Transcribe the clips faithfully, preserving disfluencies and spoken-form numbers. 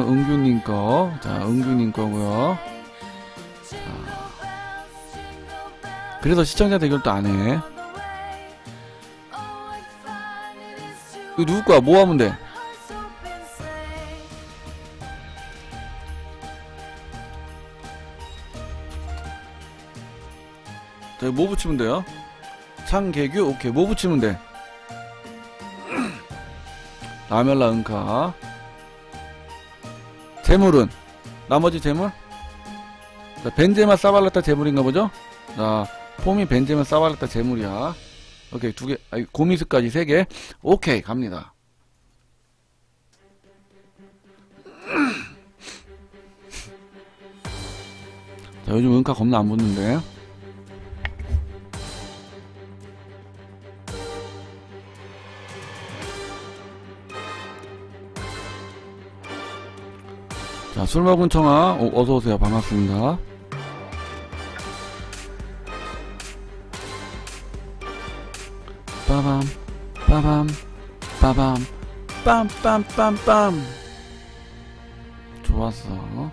은규님 거. 자, 은규님 거고요. 자. 그래서 시청자 대결도 안 해. 이거 누구 거야? 뭐 하면 돼? 자, 뭐 붙이면 돼요? 창개규? 오케이. 뭐 붙이면 돼? 라멜라 은카. 재물은? 나머지 재물? 자, 벤제마 사발라타 재물인가 보죠? 자, 폼이 벤제마 사발라타 재물이야. 오케이. 두 개, 아니, 고미스까지 세 개. 오케이. 갑니다. 자, 요즘 은카 겁나 안 붙는데. 자, 술 먹은 청아, 오, 어서오세요. 반갑습니다. 빠밤, 빠밤, 빠밤, 빰빰빰빰. 좋았어.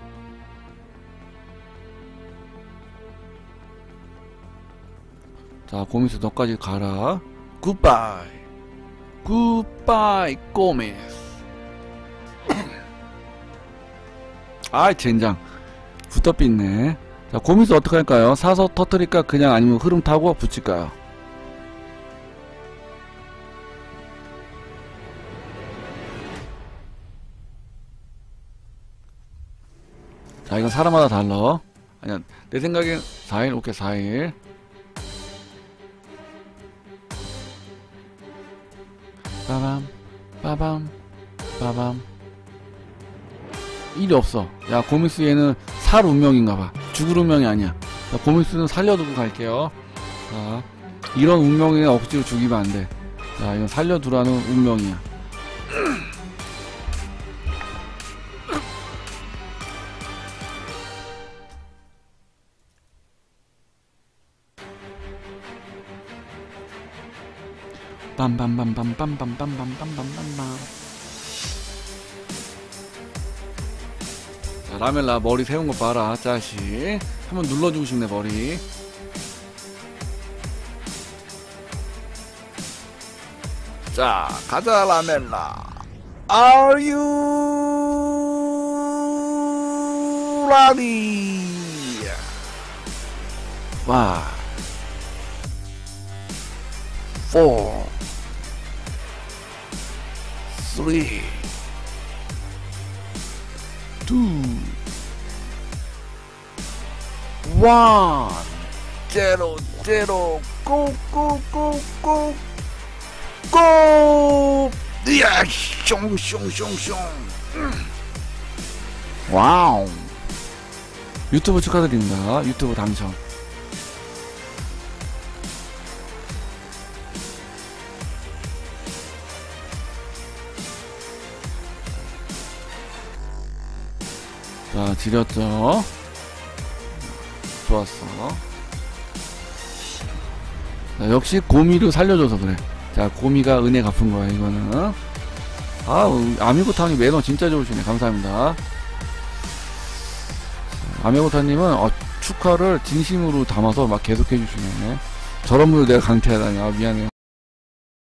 자, 고미스 너까지 가라. 굿바이. 굿바이, 고미스. 아이 젠장 붙어삐 있네. 자, 고미스 어떻게 할까요? 사서 터뜨릴까? 그냥 아니면 흐름 타고 붙일까요? 자, 이건 사람마다 달라. 아니야, 내 생각엔 사 일. 오케이, 사 일. 빠밤 빠밤 빠밤. 일이 없어. 야, 고미스 얘는 살 운명인가봐. 죽을 운명이 아니야. 자, 고미스는 살려두고 갈게요. 자, 이런 운명에 억지로 죽이면 안 돼. 자, 이건 살려두라는 운명이야. 빰빰빰빰빰빰빰빰빰빰빰빰. 자, 라멜라 머리 세운 거 봐라, 짜식. 한번 눌러주고 싶네, 머리. 자, 가자, 라멜라. Are you ready? Five, four, three, two, one, zero, zero, go, go, go, go, go! 이야, 숑숑숑숑. 와우. 유튜브 축하드립니다. 유튜브 당첨. 자, 지렸죠? 좋았어. 자, 역시 고미를 살려줘서 그래. 자, 고미가 은혜 갚은 거야, 이거는. 아, 아미고타님 매너 진짜 좋으시네. 감사합니다. 아미고타님은 어, 축하를 진심으로 담아서 막 계속 해주시네. 저런 분을 내가 강퇴하다니. 아, 미안해요.